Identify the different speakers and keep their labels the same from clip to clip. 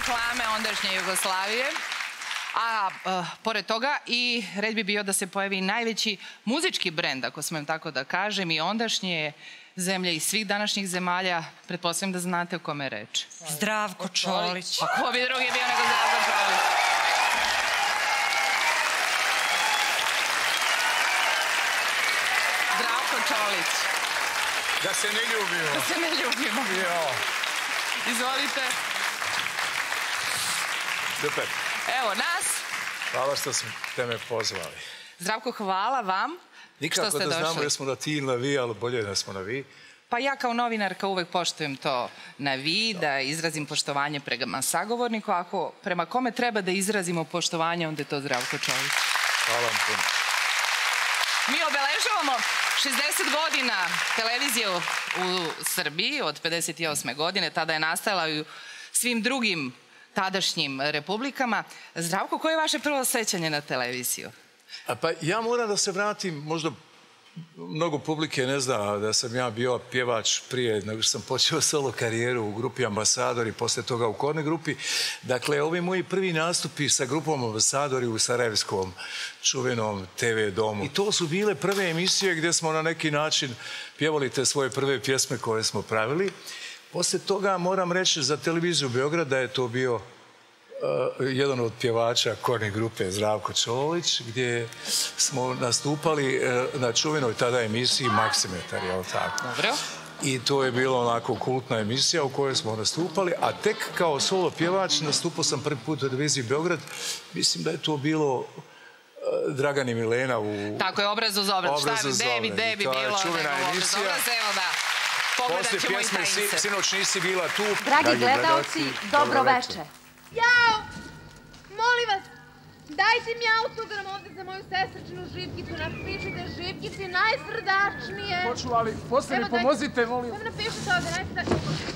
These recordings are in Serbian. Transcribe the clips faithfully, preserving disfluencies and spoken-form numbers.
Speaker 1: reklame ondašnje Jugoslavije. A pored toga i red bi bio da se pojavi najveći muzički brend, ako smem tako da kažem, i ondašnje zemlje i svih današnjih zemalja. Pretpostavljam da znate o kome je reč.
Speaker 2: Zdravko Čolić.
Speaker 1: Pa ko bi drugi bio nego Zdravko Čolić? Zdravko Čolić.
Speaker 3: Da se ne ljubimo.
Speaker 1: Da se ne ljubimo. Izvolite.
Speaker 3: Super.
Speaker 1: Evo nas.
Speaker 3: Hvala što ste me pozvali.
Speaker 1: Zdravko, hvala vam.
Speaker 3: Nikako da znamo da smo na ti ili na vi, ali bolje da smo na vi.
Speaker 1: Pa ja kao novinarka uvek poštujem to na vi, da izrazim poštovanje prema sagovorniku. Ako prema kome treba da izrazimo poštovanje, onda je to Zdravko Čolić.
Speaker 3: Hvala vam puno.
Speaker 1: Mi obeležavamo šezdeset godina televizije u Srbiji od pedeset osme godine. Tada je nastala i u svim drugim tadašnjim republikama. Zdravko, koje je vaše prvo sećanje na televiziju?
Speaker 3: Pa ja moram da se vratim, možda mnogo publike ne zna da sam ja bio pjevač prije nego što sam počeo solo karijeru u grupi Ambasadori, posle toga u Korne grupi. Dakle, ovi moji prvi nastupi sa grupom Ambasadori u Sarajevskom čuvenom te ve domu. I to su bile prve emisije gdje smo na neki način pjevali te svoje prve pjesme koje smo pravili. Posle toga moram reći za televiziju Beograd da je to bio jedan od pjevača Korne grupe Zdravko Čolić, gdje smo nastupali na čuvenoj tada emisiji Maksimetar, je li tako?
Speaker 1: Dobro.
Speaker 3: I to je bilo onako kultna emisija u kojoj smo nastupali, a tek kao solo pjevač nastupao sam prvi put u televiziji Beograd. Mislim da je to bilo Dragan i Milena u...
Speaker 1: Tako je, Obraz uz obraz. Šta je, Debi, Debi bilo?
Speaker 3: To je čuvena emisija.
Speaker 1: Evo da, pogledat ćemo i tajice.
Speaker 3: Sinoć nisi bila tu.
Speaker 4: Dragi gledalci, dobro veče.
Speaker 5: Jao! Molim vas, dajte mi autogram ovde za moju sestričnu Živkicu. Napišite Živkici najsrdačnije.
Speaker 6: Hoću, ali posle mi pomozite, molim.
Speaker 5: Evo napišite ovde najsrdačnije.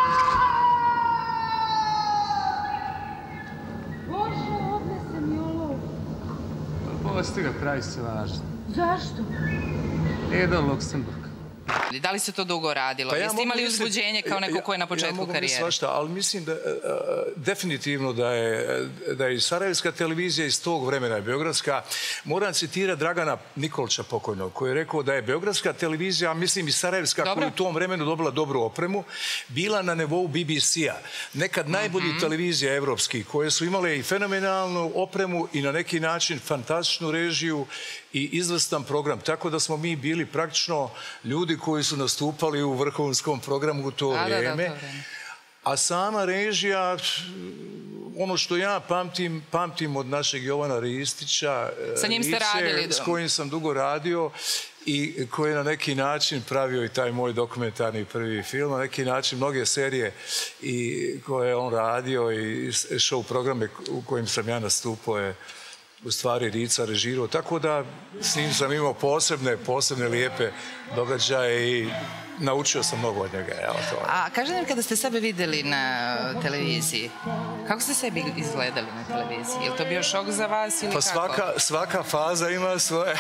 Speaker 5: Bože, ovde sam jolo.
Speaker 6: Posti ga, pravi se važno.
Speaker 5: Zašto?
Speaker 6: Edo Luksemburg.
Speaker 1: Da li se to dugo radilo? Jeste imali uzbuđenje kao neko ko je na početku karijere?
Speaker 3: Ja mogu svašta, ali mislim da definitivno da je i Sarajevska televizija iz tog vremena, Beogradska, moram citirati Dragana Nikolića pokojnog, koji je rekao da je Beogradska televizija, mislim i Sarajevska, koja je u tom vremenu dobila dobru opremu, bila na nivou be be ce-a. Nekad najbolji televizija evropskih, koje su imale i fenomenalnu opremu i na neki način fantastičnu režiju i izvrstan program. Tako da smo mi bili praktično ljudi koji su nastupali u vrhunskom programu u to vrijeme. A sama režija, ono što ja pamtim, pamtim od našeg Jovana Ristića, s kojim sam dugo radio i koji je na neki način pravio i taj moj dokumentarni prvi film, na neki način mnoge serije koje je on radio i show programe u kojim sam ja nastupao je u stvari Rica režirao, tako da s njim sam imao posebne, posebne lijepe događaje i naučio sam mnogo od njega.
Speaker 1: A kažete mi, kada ste sebe videli na televiziji, kako ste sebi izgledali na televiziji? Je li to bio šok za vas ili kako?
Speaker 3: Pa svaka faza ima svoje...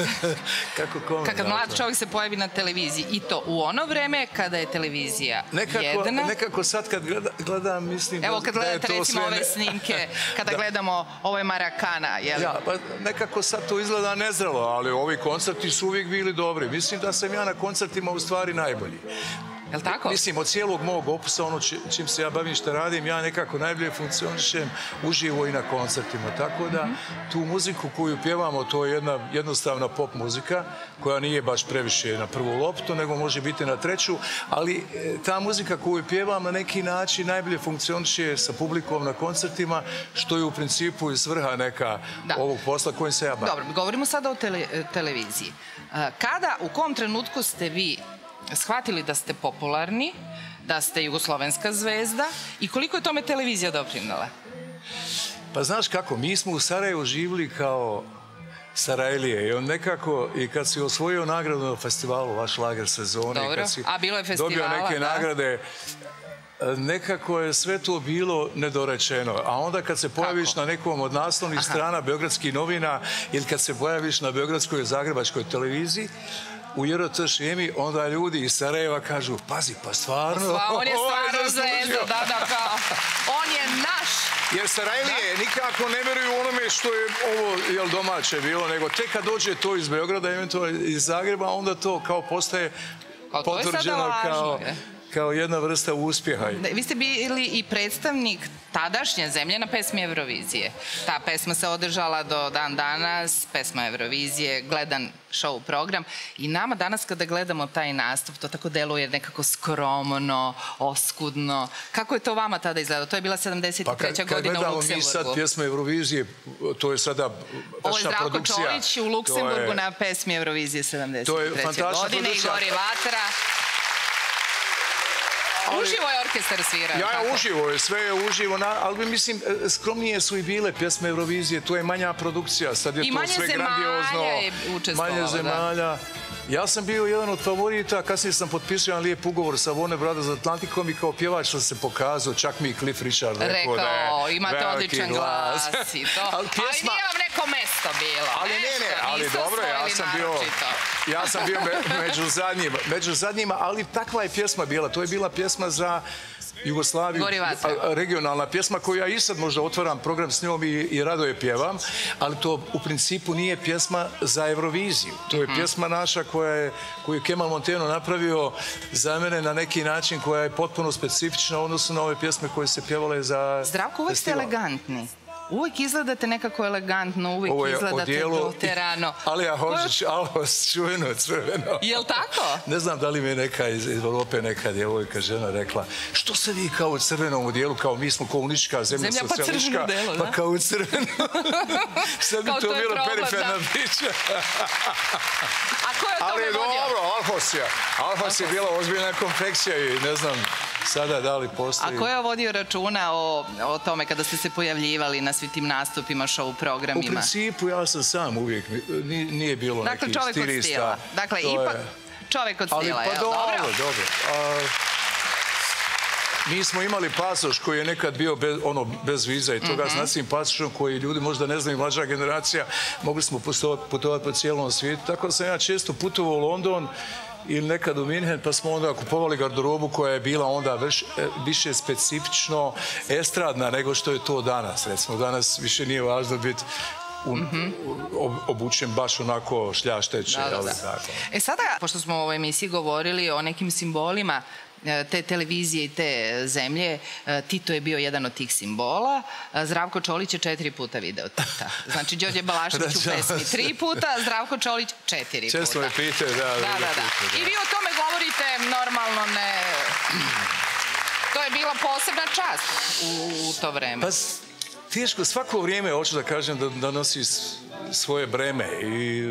Speaker 1: Kad mlad čovjek se pojavi na televiziji i to u ono vreme kada je televizija jedna...
Speaker 3: Nekako sad kad gledam, mislim...
Speaker 1: Evo kad gledate recimo ove snimke, kada gledamo ovo je Marakana, je li?
Speaker 3: Ja, pa nekako sad to izgleda nezrelo, ali ovi koncerti su uvijek bili dobri. Mislim da sam ja na koncertima u stvari najbolji.
Speaker 1: Je li tako?
Speaker 3: Mislim, od cijelog mog opusa, ono čim se ja bavim što radim, ja nekako najbolje funkcionišem uživo i na koncertima. Tako da tu muziku koju pjevamo, to je jedna jednostavna pop muzika, koja nije baš previše na prvu loptu, nego može biti na treću, ali ta muzika koju pjevam na neki način najbolje funkcioniše sa publikom na koncertima, što je u principu i svrha neka ovog posla kojim se ja bavim.
Speaker 1: Dobro, govorimo sada o televiziji. Kada, u kom trenutku ste vi shvatili da ste popularni, da ste jugoslovenska zvezda i koliko je tome televizija doprinala?
Speaker 3: Pa znaš kako, mi smo u Sarajevu živjeli kao Sarajlije i on nekako, i kad si osvojio nagradu na festivalu, vaš lager sezone,
Speaker 1: dobro, a bilo je festivala,
Speaker 3: dobio neke nagrade, nekako je sve to bilo nedorečeno. A onda kad se pojaviš na nekom od naslovnih strana Beogradskih novina ili kad se pojaviš na Beogradskoj i Zagrebačkoj televiziji, u J R T šemi, onda ljudi iz Sarajeva kažu, pazi, pa stvarno...
Speaker 1: On je stvarno zvezda, da, da, kao, on je naš.
Speaker 3: Jer Sarajlije nikako ne veruju onome što je ovo jel, domaće bilo, nego tek kad dođe to iz Beograda, eventualno iz Zagreba, onda to kao postaje potvrđeno kao... kao jedna vrsta uspjeha.
Speaker 1: Vi ste bili i predstavnik tadašnje zemlje na pesmi Eurovizije. Ta pesma se održala do dan danas, pesma Eurovizije, gledan show program. I nama danas kada gledamo taj nastup, to tako deluje nekako skromno, oskudno. Kako je to vama tada izgledalo? To je bila sedamdeset treća godina u Luksemburgu.
Speaker 3: Kad gledamo mi sad pjesme Eurovizije, to je sada tačna produkcija.
Speaker 1: Ovo je Zdravko Čolić u Luksemburgu na pesmi Eurovizije sedamdeset treće godine i Gori vatra. Uživo je orkestar svirao.
Speaker 3: Ja, uživo je, sve je uživo, ali mislim, skromnije su i bile pjesme Eurovizije, to je manja produkcija, sad je to sve grandiozno.
Speaker 1: I manje zemalja je učestvovalo.
Speaker 3: Manje zemalja. Ja sam bio jedan od favorita, kasnije sam potpisao jedan lijep ugovor sa Warner Brothers Atlanticom i kao pjevač sam se pokazao, čak mi i Cliff Richard rekao da je
Speaker 1: Rekao, imate odličan glas i to. Ali nije vam neko mesto bilo.
Speaker 3: Ali ne, ne, ali dobro, ja sam bio... Ja sam bio među zadnjima, među zadnjima, ali takva je pjesma bila. To je bila pjesma za Jugoslaviju, regionalna pjesma koju ja i sad možda otvaram program s njom i rado je pjevam, ali to u principu nije pjesma za Euroviziju. To je pjesma naša koju je Kemal Monteno napravio za mene na neki način koja je potpuno specifična u odnosu na ove pjesme koje se pjevale za festival.
Speaker 1: Zdravko, uvijek ste elegantni. Uvijek izgledate nekako elegantno, uvijek izgledate doterano.
Speaker 3: Alija Hožić, Alhos, čuveno, crveno.
Speaker 1: Jel' tako?
Speaker 3: Ne znam da li mi je neka iz Evrope, neka djevojka, žena rekla, što se vi kao u crvenom odijelu, kao mi smo komunistička zemlja, socijalistička, pa kao u crvenom. Sad bi to bilo periferna priča.
Speaker 1: A ko je o tome vodio?
Speaker 3: Ali dobro, Alhos je. Alhos je bila ozbiljna konfekcija i ne znam sada da li postoji.
Speaker 1: A ko je vodio računa o tome kada ste se pojavljivali na svim tim nastupima, show programima?
Speaker 3: U principu ja sam sam uvijek, nije bilo nekih stilista.
Speaker 1: Dakle, ipak čovjek od stila, jel' dobro?
Speaker 3: Pa dobro, dobro. Mi smo imali pasoš koji je nekad bio bez viza i toga s našim pasošom koji ljudi možda ne znaju, mlađa generacija, mogli smo putovati po cijelom svijetu. Tako da sam ja često putovao u London ili nekad u Minhen, pa smo onda kupovali garderobu koja je bila onda više specifično estradna nego što je to danas. Recimo, danas više nije važno biti obučen baš onako šljašteće.
Speaker 1: E sada, pošto smo u ovoj emisiji govorili o nekim simbolima te televizije i te zemlje, Tito je bio jedan od tih simbola. Zdravko Čolić je četiri puta video Tita. Znači, Đorđe Balašević u pesmi tri puta, Zdravko Čolić četiri puta.
Speaker 3: Često me pitaju, da.
Speaker 1: Da, da, da. I vi o tome govorite normalno, ne... To je bila posebna čast u to vreme.
Speaker 3: Pa, teško, svako vrijeme, hoću da kažem, da nosi svoje breme i...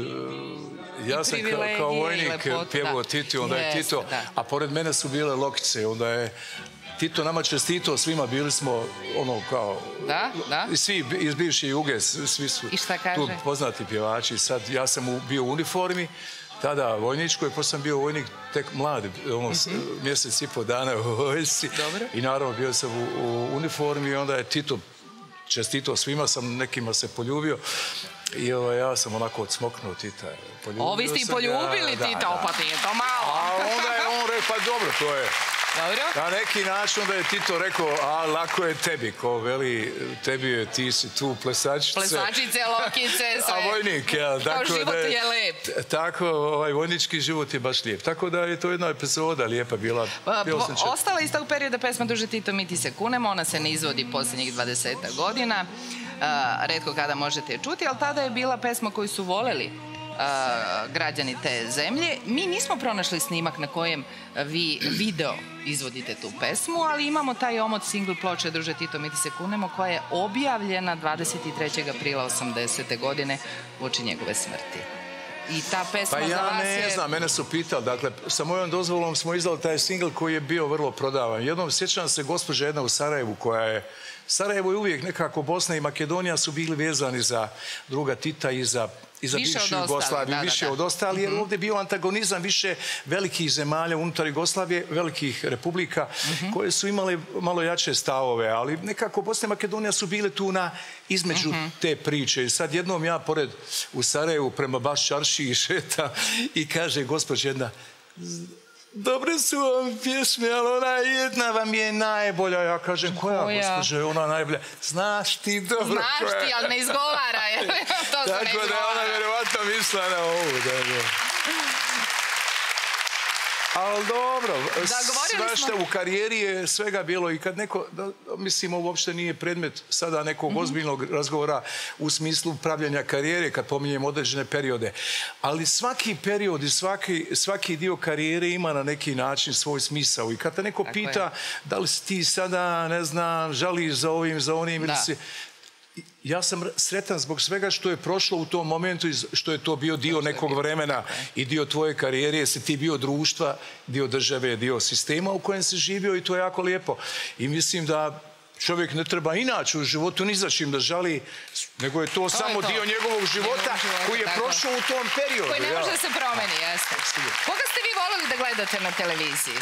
Speaker 3: Ja sam kao vojnik pjevao Tito, onda je Tito, a pored mene su bile Lokice, onda je Tito nama čestito, svima bili smo ono kao...
Speaker 1: Da, da.
Speaker 3: Svi iz bivše Juge, svi su tu poznati pjevači. Sad ja sam bio u uniformi, tada vojničkoj, pa sam bio vojnik tek mlad, mjesec i po dana u vojsci. I naravno bio sam u uniformi i onda je Tito čestito svima, sam nekima se poljubio. I ja sam onako odsmoknuo Tita.
Speaker 1: Ovi ste i poljubili Tita, pa Tito malo.
Speaker 3: A onda je on rekao, pa dobro, to je... Na neki način onda je Tito rekao, a lako je tebi, ko veli, tebi je, ti si tu plesačice.
Speaker 1: Plesačice, Lokice, sve.
Speaker 3: A vojnik, jel?
Speaker 1: Kao život je lijep.
Speaker 3: Tako, vojnički život je baš lijep. Tako da je to jedna epizoda lijepa bila.
Speaker 1: Ostala iz tog perioda pesma Duže Tito, mi ti se kunemo, ona se ne izvodi posljednjih dvadesetak godina. Retko kada možete je čuti, ali tada je bila pesma koju su voleli građani te zemlje. Mi nismo pronašli snimak na kojem vi video izvodite tu pesmu, ali imamo taj omot single ploče Druže Tito, mi ti se kunemo, koja je objavljena dvadeset trećeg aprila osamdesete godine uoči njegove smrti. I ta pesma za vas je...
Speaker 3: Pa ja ne znam, mene su pitali, dakle, sa mojom dozvolom smo izdali taj single koji je bio vrlo prodavan. Jednom sjećam se gospođa jedna u Sarajevu koja je... Sarajevo je uvijek nekako, Bosna i Makedonija su bili vezani za druga Tita i za i za
Speaker 1: Više
Speaker 3: bivšu
Speaker 1: od
Speaker 3: Jugoslaviju,
Speaker 1: ostalih, da,
Speaker 3: više
Speaker 1: da, da.
Speaker 3: od ostalih, jer ovdje je bio antagonizam više velikih zemalja unutar Jugoslavije, velikih republika, koje su imale malo jače stavove, ali nekako Bosna i Makedonija su bile tu na između te priče. I sad jednom ja pored u Sarajevu prema baš čaršiji šeta i kaže gospođa jedna, dobre su vam pjesme, ali ona jedna vam je najbolja. Ja kažem, koja,
Speaker 2: Koja?
Speaker 3: gospođo, ona najbolja? Znaš ti dobro
Speaker 1: Znaš
Speaker 3: koja.
Speaker 1: ti, ali ne izgovara, je. To se ne
Speaker 3: Tako da je ona
Speaker 1: izgovara.
Speaker 3: vjerovatno mislila na ovu. Da, da. Ali dobro,
Speaker 1: govorili
Speaker 3: sve što u karijeri je svega bilo i kad neko, da, mislim, ovo uopšte nije predmet sada nekog ozbiljnog razgovora u smislu pravljanja karijere, kad pominjem određene periode. Ali svaki period i svaki, svaki dio karijere ima na neki način svoj smisao. I kad te neko
Speaker 1: Tako
Speaker 3: pita
Speaker 1: je.
Speaker 3: da li si ti sada, ne znam, žališ za ovim, za onim, ili
Speaker 1: Da.
Speaker 3: si... Ja sam sretan zbog svega što je prošlo u tom momentu i što je to bio dio nekog vremena i dio tvoje karijere, jesi ti bio društva, dio države, dio sistema u kojem si živio i to je jako lijepo. I mislim da čovjek ne treba inače u životu ni za čim da žali, nego je to,
Speaker 1: je
Speaker 3: samo
Speaker 1: to.
Speaker 3: dio njegovog života
Speaker 1: života,
Speaker 3: koji je
Speaker 1: tako.
Speaker 3: prošao u tom periodu.
Speaker 1: Koji ne
Speaker 3: ja.
Speaker 1: može da se promeni, jeste. Koga ste vi volili da gledate na televiziji?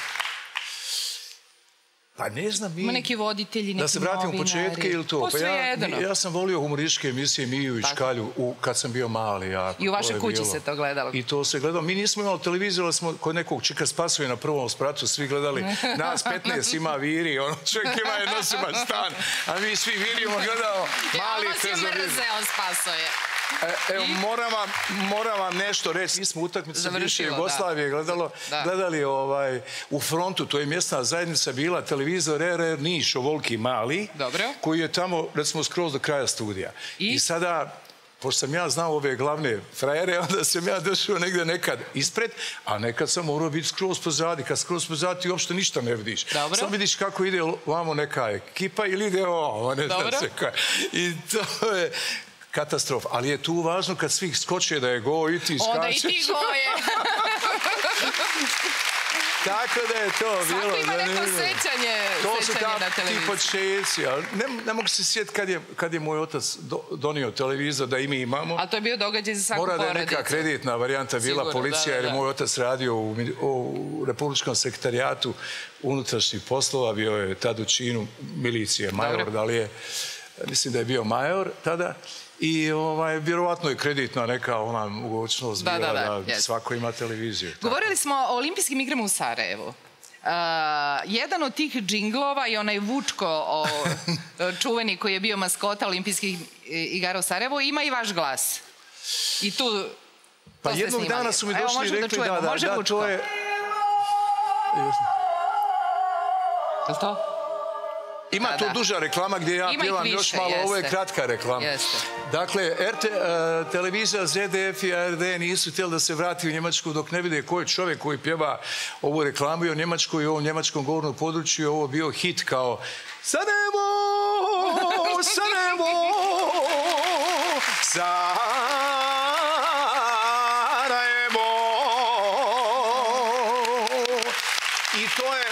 Speaker 3: Pa ne znam, mi...
Speaker 2: Ima neki voditelji, neki
Speaker 3: Da se vratim u
Speaker 2: novinari.
Speaker 3: početke ili to?
Speaker 2: Pa
Speaker 3: Pa ja,
Speaker 2: svejedno.
Speaker 3: ja sam volio humorističke emisije Miju i
Speaker 1: Tako.
Speaker 3: Škalju u, kad sam bio mali. Jako,
Speaker 1: I u vašoj
Speaker 3: to je
Speaker 1: kući
Speaker 3: bilo.
Speaker 1: se to gledalo.
Speaker 3: I to se gledalo. Mi nismo imali televiziju, ali smo kod nekog Čika Spasove na prvom spratu svi gledali. Nas petnaest ima viri, ono, čovjek ima jednosiman stan, a mi svi virimo gledamo mali
Speaker 1: Ja vas je
Speaker 3: tezovir.
Speaker 1: mrzeo, spaso je.
Speaker 3: E, evo, moram vam, moram vam nešto reći. Mi smo utakmice
Speaker 1: Završilo,
Speaker 3: bivše
Speaker 1: da.
Speaker 3: Jugoslavije gledalo,
Speaker 1: Da.
Speaker 3: gledali ovaj, u Frontu, to je mjesna zajednica bila, televizor R R Niš, ovoliki mali,
Speaker 1: Dobro.
Speaker 3: koji je tamo, recimo, skroz do kraja studija.
Speaker 1: I?
Speaker 3: I sada, pošto sam ja znao ove glavne frajere, onda sam ja došao negde nekad ispred, a nekad sam morao biti skroz pozadi. Kad skroz pozadi ti uopšte ništa ne vidiš.
Speaker 1: Dobro.
Speaker 3: Samo vidiš kako ide vamo neka ekipa ili ide ovo, ne znam
Speaker 1: Dobro.
Speaker 3: se koja. I to je katastrofa. Ali je tu važno kad svih skoče da je go i ti skačeš.
Speaker 1: Onda i ti goje.
Speaker 3: Tako da je to bilo.
Speaker 1: Svako ima neko
Speaker 3: zanimljivo.
Speaker 1: sećanje,
Speaker 3: To su
Speaker 1: sećanje na
Speaker 3: tako ti
Speaker 1: televiziji.
Speaker 3: počeci. ali Ne, ne mogu se sjetiti kad je, kad je moj otac do, donio televizor da i mi imamo.
Speaker 1: Ali to je bio događaj za svaku
Speaker 3: Mora da je
Speaker 1: porodicu.
Speaker 3: neka kreditna varijanta bila
Speaker 1: Sigurno,
Speaker 3: policija,
Speaker 1: da, da,
Speaker 3: jer je
Speaker 1: da.
Speaker 3: moj otac radio u, mini- u Republičkom sekretarijatu unutrašnjih poslova, bio je tad u činu milicije, major,
Speaker 1: Dobro.
Speaker 3: da li je, mislim da je bio major tada. I ovaj, vjerovatno je kreditna neka ona mogućnost
Speaker 1: Da,
Speaker 3: bila
Speaker 1: da,
Speaker 3: da,
Speaker 1: da, jest.
Speaker 3: svako ima televiziju.
Speaker 1: Govorili smo o olimpijskim igrama u Sarajevu. Uh, jedan od tih džinglova i onaj Vučko o, čuveni koji je bio maskota olimpijskih igara u Sarajevu ima i vaš glas. I tu to
Speaker 3: Pa
Speaker 1: ste
Speaker 3: jednog
Speaker 1: snimali.
Speaker 3: dana su mi
Speaker 1: Evo,
Speaker 3: došli i
Speaker 1: možemo da
Speaker 3: rekli
Speaker 1: čujemo.
Speaker 3: da, da,
Speaker 1: Može
Speaker 3: da,
Speaker 1: Vučko?
Speaker 3: to je...
Speaker 1: Je li to?
Speaker 3: Ima
Speaker 1: Da,
Speaker 3: tu
Speaker 1: da.
Speaker 3: duža reklama gdje ja
Speaker 1: Ima ih
Speaker 3: pjevam
Speaker 1: više,
Speaker 3: još malo, ovo je
Speaker 1: jeste.
Speaker 3: kratka reklama.
Speaker 1: Jeste.
Speaker 3: Dakle, R T, uh, televizija Z D F i A R D nisu htjeli da se vrati u Njemačku dok ne vide ko je čovjek koji pjeva ovu reklamu i o Njemačkoj i o ovom njemačkom govornom području je ovo bio hit kao Sarajevo, Sarajevo, Sarajevo. I to je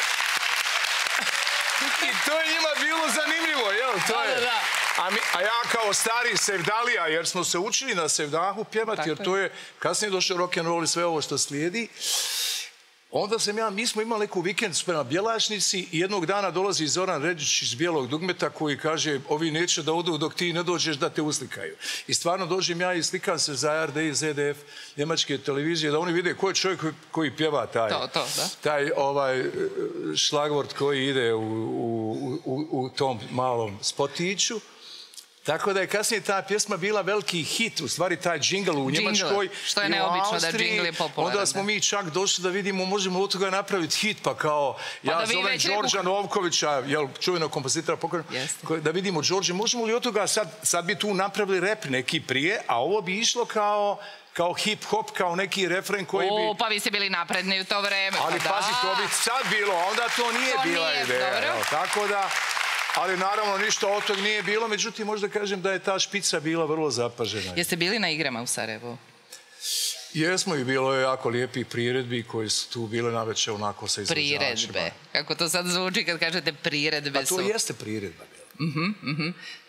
Speaker 3: I to je njima bilo zanimljivo, jel? To je.
Speaker 1: Da, da, da.
Speaker 3: A, mi, a ja kao stari sevdalija, jer smo se učili na sevdahu pjevati,
Speaker 1: Tako
Speaker 3: jer
Speaker 1: je.
Speaker 3: to je kasnije došao rock'n'roll i sve ovo što slijedi. Onda sam ja, mi smo imali neku vikendicu prema Bjelašnici i jednog dana dolazi Zoran Ređić iz Bijelog dugmeta koji kaže ovi neće da odu dok ti ne dođeš da te uslikaju. I stvarno dođem ja i slikam se za A R D i Z D F njemačke televizije da oni vide ko je čovjek koji, koji pjeva taj,
Speaker 1: To, to, da.
Speaker 3: taj ovaj šlagvort koji ide u, u, u, u tom malom spotiću. Tako da je kasnije ta pjesma bila veliki hit, u stvari taj džingl u
Speaker 1: Džingl,
Speaker 3: Njemačkoj
Speaker 1: što je
Speaker 3: i u
Speaker 1: neobično da
Speaker 3: Austriji.
Speaker 1: džingl je popularan,
Speaker 3: Onda smo
Speaker 1: da.
Speaker 3: mi čak došli da vidimo možemo od toga napraviti hit, pa kao
Speaker 1: Pa
Speaker 3: ja
Speaker 1: da vi
Speaker 3: zovem
Speaker 1: već neku-
Speaker 3: Đorđa Novkovića, jel, čuvenog kompozitora pokojnog,
Speaker 1: Jeste.
Speaker 3: koji- da vidimo Đorđe, možemo li od toga sad, sad bi tu napravili rep neki prije, a ovo bi išlo kao kao hip-hop, kao neki refren koji
Speaker 1: O,
Speaker 3: bi...
Speaker 1: pa vi ste bili napredni u to vreme.
Speaker 3: Ali
Speaker 1: pa
Speaker 3: pazi,
Speaker 1: da.
Speaker 3: to bi sad bilo, a onda to nije
Speaker 1: To
Speaker 3: bila
Speaker 1: nije,
Speaker 3: ideja.
Speaker 1: dobro.
Speaker 3: jel, Tako da, ali naravno ništa od tog nije bilo, međutim možda kažem da je ta špica bila vrlo zapažena.
Speaker 1: Jeste bili na igrama u Sarajevu?
Speaker 3: Jesmo i bilo je jako lijepih priredbi koji su tu bile naveče onako sa izvođačima.
Speaker 1: Priredbe. Kako to sad zvuči kad kažete priredbe
Speaker 3: Pa to
Speaker 1: su...
Speaker 3: jeste priredba bila.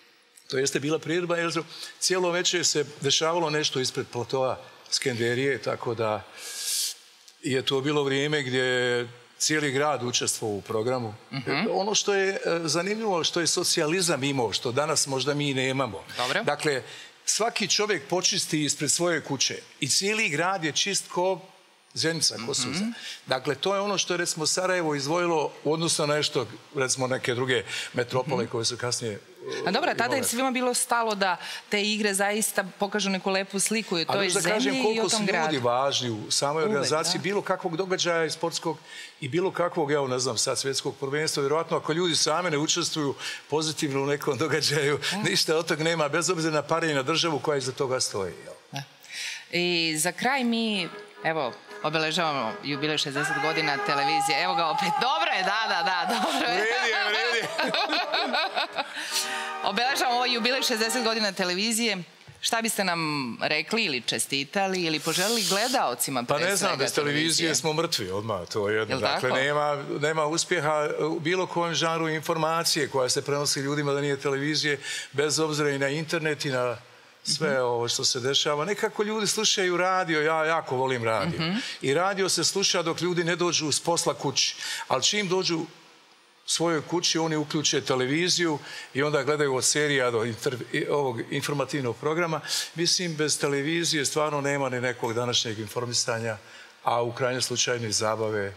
Speaker 3: To jeste bila priredba jer cijelo večer se dešavalo nešto ispred platoa Skenderije, tako da je to bilo vrijeme gdje je cijeli grad učestvovao u programu. Uh-huh. Ono što je zanimljivo, što je socijalizam imao, što danas možda mi nemamo.
Speaker 1: Dobro.
Speaker 3: Dakle, svaki čovjek počisti ispred svoje kuće i cijeli grad je čist ko Zenica, ko suza. Mm-hmm. Dakle, to je ono što je, recimo, Sarajevo izdvojilo u odnosu na nešto, recimo, neke druge metropole mm-hmm. koje su kasnije...
Speaker 1: A dobro, tada je svima bilo stalo da te igre zaista pokažu neku lepu sliku i toj zemlji
Speaker 3: kažem,
Speaker 1: i o tom gradu.
Speaker 3: koliko su ljudi važni u samoj Uvek, organizaciji, da. Bilo kakvog događaja i sportskog i bilo kakvog, evo ne znam, sad svjetskog prvenstva. Vjerojatno, ako ljudi same ne učestvuju pozitivno u nekom događaju, da. Ništa od toga nema, bez obzira na pare i na državu koja iza toga stoji.
Speaker 1: Da. I za kraj mi, evo, obeležavamo jubilej šezdeset godina televizije. Evo ga opet. Dobro je, da, da, da, dobro je.
Speaker 3: Vredi je, vredi.
Speaker 1: Obeležavamo ovaj jubilej šezdeset godina televizije. Šta biste nam rekli ili čestitali ili poželili gledaocima pre svega
Speaker 3: televizije? Pa ne znam, bez televizije smo mrtvi odmah, to je jedno. Dakle, nema, nema uspjeha u bilo kojem žanru informacije koja se prenosi ljudima da nije televizije, bez obzira i na internet i na sve ovo što se dešava. Nekako ljudi slušaju radio, ja jako volim radio. Mm-hmm. I radio se sluša dok ljudi ne dođu s posla kući. Ali čim dođu svojoj kući, oni uključe televiziju i onda gledaju od serija do inter... ovog informativnog programa. Mislim, bez televizije stvarno nema ni nekog današnjeg informisanja, a u krajnjem slučaju ni zabave.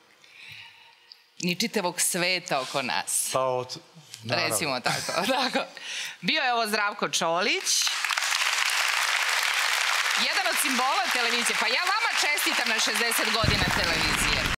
Speaker 1: Ni čitavog sveta oko nas.
Speaker 3: Pa od... Naravno.
Speaker 1: Recimo tako. tako. Bio je ovo Zdravko Čolić. Jedan od simbola televizije. Pa ja vama čestitam na šezdeset godina televizije.